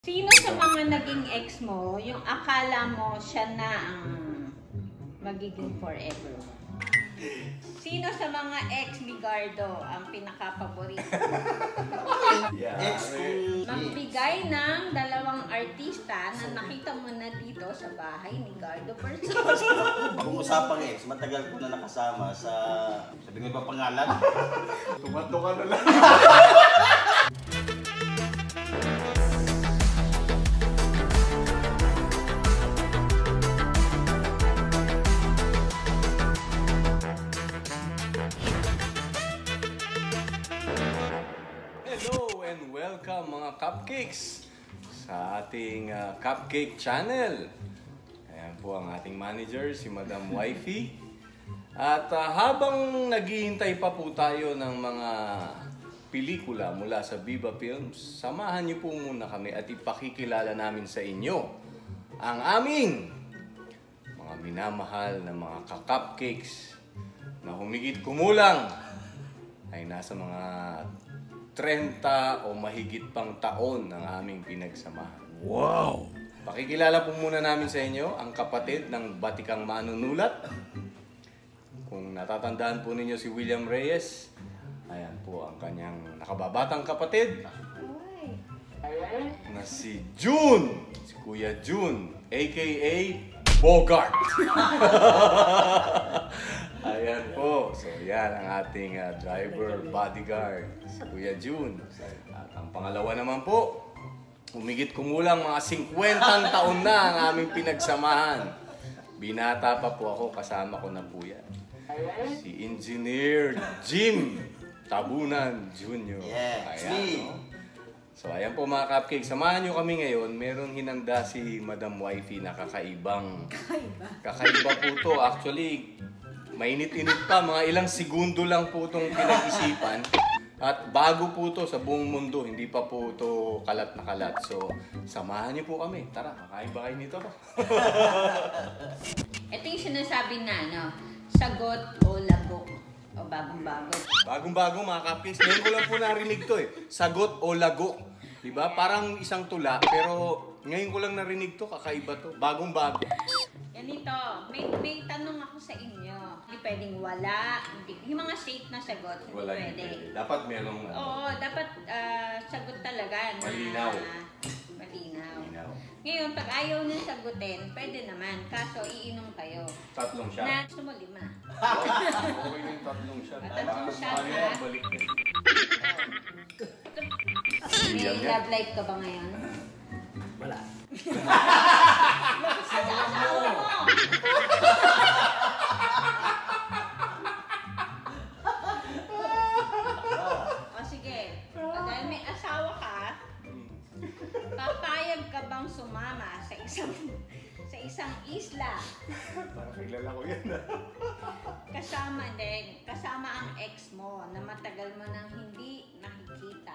Sino sa mga naging ex mo, yung akala mo siya na ang magiging forever? Sino sa mga ex ni Gardo ang pinaka-paborito? Ex kong... Magbigay ng dalawang artista na nakita mo na dito sa bahay ni Gardo Versoza. Kung usapang ex, matagal ko na nakasama sa... Sabi ko ba pangalan? Tumato ka na lang. Welcome mga cupcakes sa ating cupcake channel. Ayan po ang ating manager, si Madam Wifey. At habang naghihintay pa po tayo ng mga pelikula mula sa Viva Films, samahan niyo po muna kami at ipakikilala namin sa inyo ang aming mga minamahal na mga cupcakes na humigit kumulang ay nasa mga 30 o mahigit pang taon ng aming pinagsamahan. Wow! Pakikilala po muna namin sa inyo ang kapatid ng batikang manunulat. Kung natatandaan po ninyo si William Reyes, ayan po ang kanyang nakababatang kapatid na si June, si Kuya June, aka Bogart. Ayan po. So yan ang ating driver bodyguard, si Kuya June. At ang pangalawa naman po, humigit kumulang mga 50 taon na ang aming pinagsamahan. Binata pa po ako, kasama ko na po yan. Si Engineer Jim Tabunan Jr. Yes, ayan, me. no? So ayan po mga cupcakes, samahan nyo kami ngayon. Meron hinanda si Madam Wifey na kakaibang. Kakaiba po to. Actually, mainit-init pa. Mga ilang segundo lang po itong pinag-isipan. At bago po to sa buong mundo. Hindi pa po to kalat na kalat. So, samahan niyo po kami. Tara, kakain ba kayo nito? Ito yung sinasabi na, no? Sagot o lagok. O bagong-bago. Bagong-bago mga cupcakes. Ngayon ko lang po narinig to eh. Sagot o lagok. Diba? Parang isang tula. Pero ngayon ko lang narinig to. Kakaiba to. Bagong-bago. Ganito, may tanong ako sa inyo. Hindi pwedeng wala. Hindi, yung mga safe na sagot, hindi Wala pwede. Dapat merong Oo, dapat sagot talaga na malinaw. Malinaw. Ngayon, pag ayaw nyo sagutin, pwede naman. Kaso, iinom kayo. Tatlong shot. Na gusto mo 5. Okay yung tatlong shot. Tatlong shot, ha? Balik din. May love life ka ba ngayon? Wala. O sige, dahil may asawa ka, papayag ka bang sumama sa isang isla? Parang kilala ko yan. Kasama ang ex mo na matagal mo nang hindi nakikita.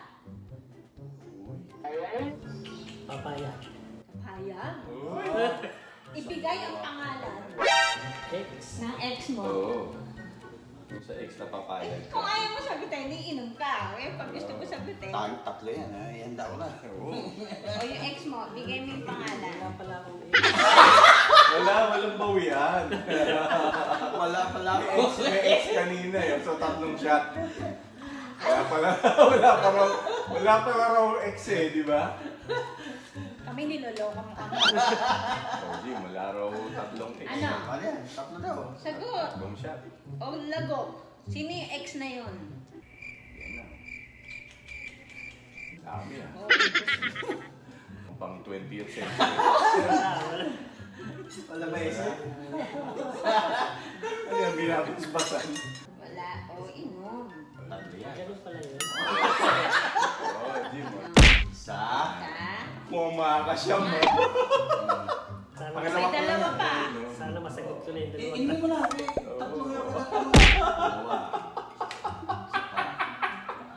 Papaya. Papayag? Ibigay ang pangalan Cakes. ng ex mo. Oo. Yung sa ex na papayag. Kung ayaw mo sagutin, iinom ka. Pag gusto mo sagutin. Tatlo yan, ha? Ihanda ko na. Oo. O yung ex mo, bigay mo yung pangalan. Wala pala akong Walang bawian. Wala pala May ako. ex kanina yun. So tatlong shot. Wala pa raw ex eh, di ba? Kami niloloko mo kami. Oh, Jim, wala raw tatlong ex. Ano? Ano yan? Tatlo daw. Sagot. Tatlong shot. O lagok. Sino yung ex na yun? Yan na. Dami ah. Oh, Pang 20th century. Wala ba isa? Ano yan, binabasbasan? wala. O inom. Tatlo yan. ganun pala yun. Oo, Jim. Isa. Pumakasyam mo. Sana, May dalawa pa. sana masagot ko na yung dalawa. Hindi mo na. Tatlo nga. Dalawa.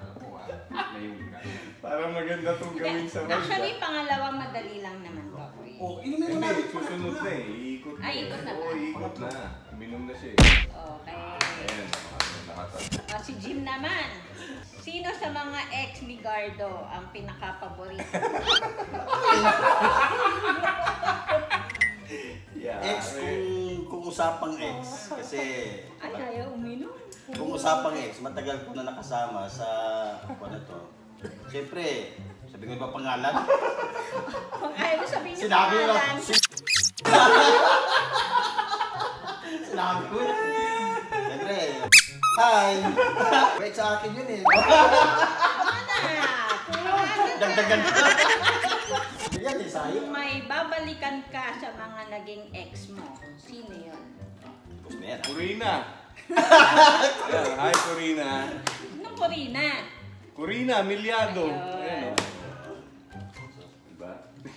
Parang maganda itong gawin sa Actually, pangalawang madali lang naman to, kuya. Oh, inumin mo Hindi, na. susunod na eh. Iikot na. Ay, ikot na ba? Oo, iikot na. Minom na siya eh. Okay. Ayan, nakatag. Si Jim naman. Sino sa mga ex ni Gardo ang pinaka-paborito? Yeah. Ex, kung usapang ex. Kasi, Ay, ayaw uminom. kung usapang ex, matagal ko na nakasama sa, ano to. Siyempre, sabihin ko ba pangalan? Kung ayaw mo sabihin yung Sinabi mo lang. pangalan. Sinabi ko na. Siyempre, hi! Wait sa akin yun eh. Dagdagan ka. Yan eh, sayo. Kung may babalikan ka sa mga naging ex mo, sino yun? Tapos na yan. Corina. Ayan, hi Corina. Anong Corina? Corina, Milyado. Ayun. Ayan o. Diba?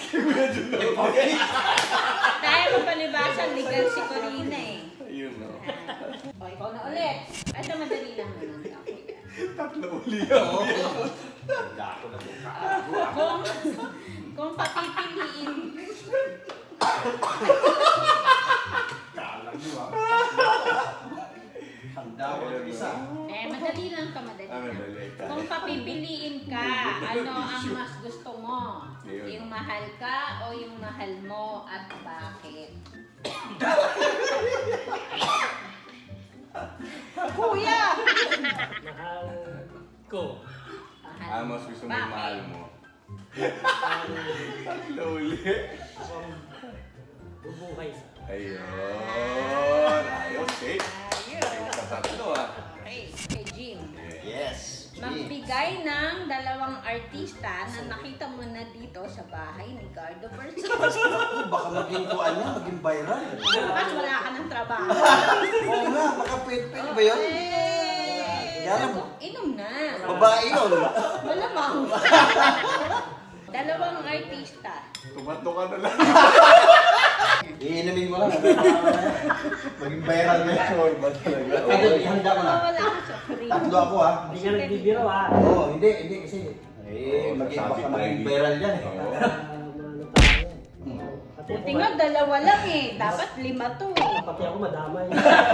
Dahil mapalibasan, legal si Corina eh. Ayun o. O, ikaw na ulit. Ito madali lang naman. Okay. Tatlo uli ako. Dako na po. Kung papipiliin, Kalang nyo ah. Handa ko ng isa. madali lang ka, madali lang. Madali ka. Kung papipiliin ka, ano ang mas gusto mo? Ayun. Yung mahal ka o yung mahal mo at bakit? Kuya! Mahal ko. Mahal Mas gusto mo Bakit? yung mahal mo. Tatlo uli. Akong bubuhay sa... Ayun. Ayos, safe. Ayun. Sa tatlo ah. Okay, kay Jim. Yes. Magbigay ng dalawang artista na nakita mo na dito sa bahay ni Gardo Versoza. Baka maging kuan yan, maging viral. Bukas wala ka ng trabaho. Oo nga, baka pwede ba yun? Yan. Inom na. Babae yun. Malamang. Dalawang artista. Tumato ka na lang. Iinumin mo lang. Maging viral na yan. Sure ba talaga? Handa ko na. Wala ka sa free. Tatlo ako ha. Hindi ka nagbibiro ha. Oo, hindi kasi. Baka maging viral yan eh. Oo. Ano tayo yan. Pati ako, Buti nga, dalawa lang eh. Dapat 5 to eh. pati ako madamay.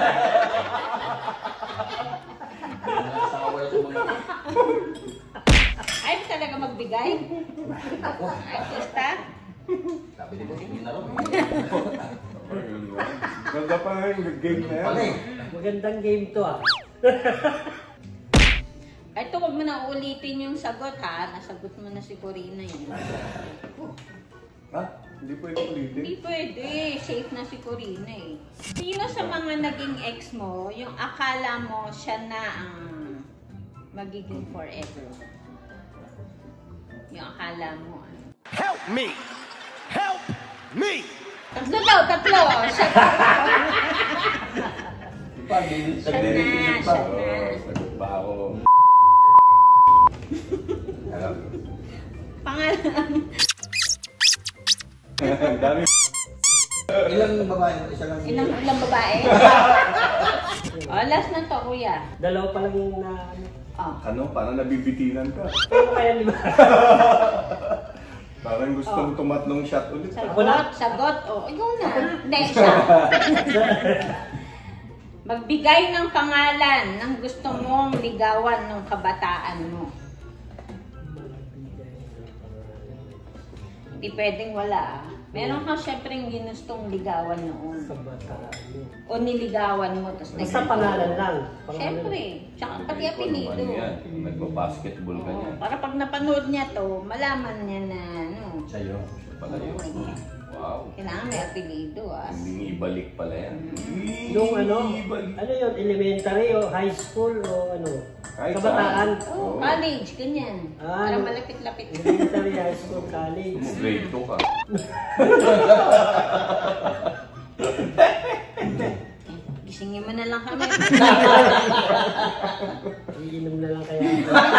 Ay, talaga magbigay? Artista? Sabi din mo, hindi na lang. Ayun nga. Ganda pa nga yung game na yan. Pala eh. Magandang game to ah. Ito, wag mo na ulitin yung sagot ha. Nasagot mo na si Corina yun. Ha? Hindi pwede ulitin? Hindi pwede. Safe na si Corina eh. Sino sa mga naging ex mo, yung akala mo siya na ang magiging forever? Yung akala mo. Help me! Help me! Tatlo daw, tatlo. Siya Sa na, dedication siya pa. na. Sagot ba ako? Alam. Pangalan. Ang dami. Ilang babae? Isa lang. Ilang babae? Last na to, kuya. Dalawa pa lang yung na... Oh. Ano? Parang nabibitinan ka. Ano kaya 5? Parang gustong tumatlong shot ulit. Ako na? Sagot. Oh, ikaw na. Hindi, siya. Magbigay ng pangalan ng gusto mong ligawan ng kabataan mo. Hindi pwedeng wala. Meron kang syempreng ginustong ligawan noon. Kabataan mo. O niligawan mo. Tapos Basta pangalan lang. Syempre. Tsaka pati apelido. Ano yan? Nagbabasketball ka niya. Para pag napanood niya to, malaman niya na ano. Sa'yo. Siya pala yun. Wow. Kailangan may apelido ah. Hindi ibalik pala yan. Yung ano, Ibalik. ano yun, elementary o high school o ano? Kahit Kabataan. Oh, college, ganyan. Ah, Para no. malapit-lapit. Elementary, high school, college. Grade 2 ka. Gisingin mo na lang kami. Iinom na lang kaya.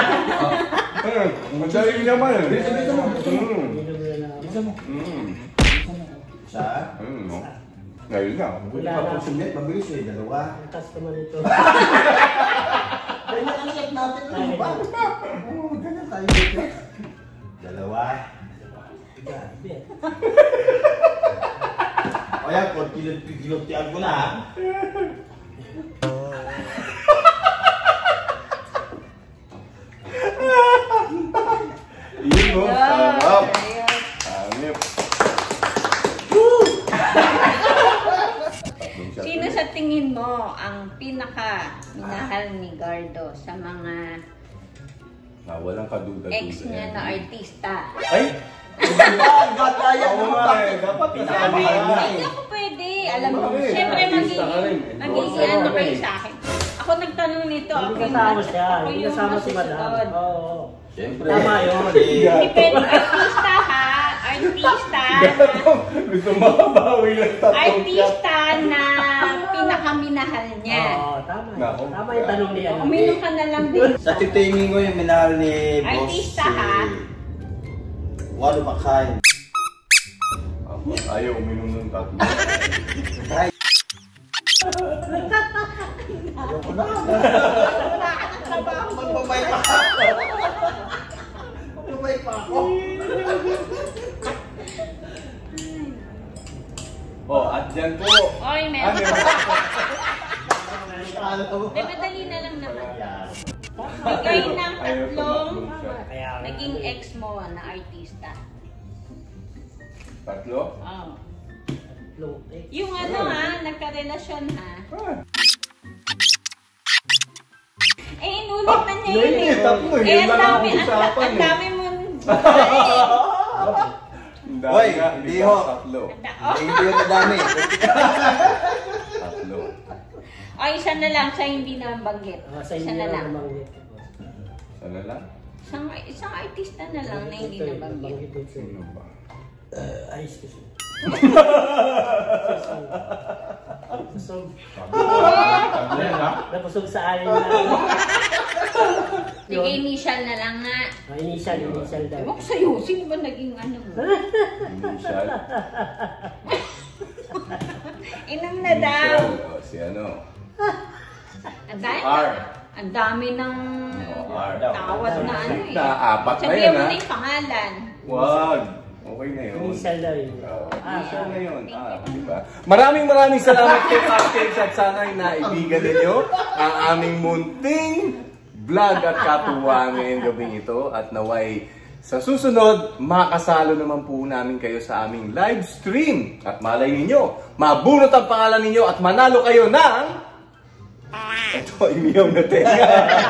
Madali naman. Bisa mo. Iinom na lang. Bisa mo. Sa? Ngayon na. Wala pa pang submit, mabilis eh. Dalawa. Ang customer nito. Ganyan ang set natin. Ano ba? Oo, ganyan tayo dito. Dalawa. Grabe. Kaya kung kinuntian ko na ha. Yun mo, sarap. Hanip. Sino sa tingin mo ang pinaka minahal ni Gardo sa mga Walang kaduda-duda. ex niya na artista? Ay! Kaya Oo nga eh, dapat kasama ka na. Hindi ako pwede. Alam mo, Bakit? syempre Artista ka rin. magiging ano kayo sa akin. Ako nagtanong nito. Hindi kasama siya. Ako Hindi yung kasama si Madam. masusunod. Oo. Siyempre. Tama yun. Depende, artista ha. Artista. Gusto makabawi ng tattoo siya. Artista na pinakaminahal niya. Oo, tama. Nako. Tama yung tanong niya. Uminom ka na lang din. Sa titingin ko yung minahal ni Boss Artista, ha? Walo Makain. Ayaw uminom ng tatlo. Ay. Ayoko na. Magbabay pa ako. Magbabay pa ako. Oh, at dyan po. Oy, Ah, meron. meron. May madali na lang naman. Bigay ng tatlong Kaya, naging ex mo na artista. Tatlo? Oh. Low. Yung ano ha, nagka-relasyon ha. Eh, inulit na niya yun eh. Tatlo, yun Eh, ang lang ang dami, usapan ang eh. dami mo. Hoy, hindi ho. Tatlo. Hindi yung madami. Tatlo. O, isa na lang, siya hindi na banggit. Sa Isa inyo na na lang. nabanggit. Sana lang? Isang artista na lang na hindi na banggit. Sino ba? Ay, excuse me. Napusog. Tatlo yan ha? Napusog sa alin na. Sige, initial na lang nga. Initial daw. Ewan ko sa'yo, sino ba naging ano mo? Initial. Inang na daw. Initial. O, si ano? Ang dami, R. ang dami ng R. tawad na ano eh. Apat na Sabihan yan mo ha? na yung pangalan. Wag. Okay na yun. Initial daw yun. Initial na yun. Diba? Maraming salamat kay Cupcakes at sana'y naibigan ninyo ang aming munting vlog at katuwa ngayong gabing ito at naway sa susunod, makasalo naman po namin kayo sa aming live stream at malay ninyo, mabunot ang pangalan ninyo at manalo kayo ng ito, imiyaw na tenga.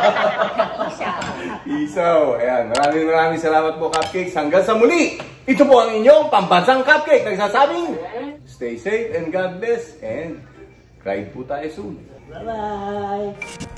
Isaw. Ayan, maraming salamat po Cupcakes. Hanggang sa muli, ito po ang inyong pambansang Cupcake. Nagsasabing, stay safe and God bless and ride po tayo soon. Bye-bye!